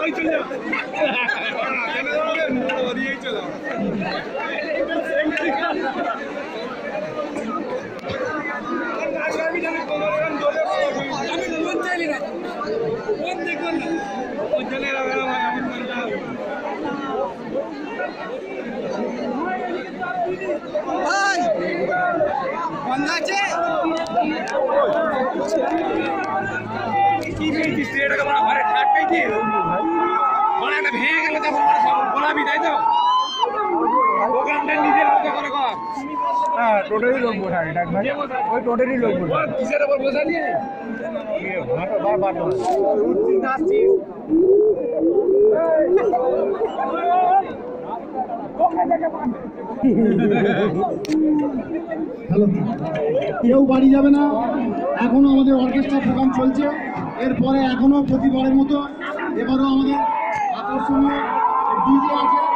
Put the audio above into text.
Totally লোক বোঝা এটা ওই টোটালি লোক বোঝা কিসের উপর বোঝা নিয়ে কেউ বাড়ি যাবে না, এখনো আমাদের অর্কেস্ট্রা প্রোগ্রাম চলছে। এরপরে এখনো প্রতিবারের মতো এবারও আমাদের আকর্ষণীয় ডিজে আছে।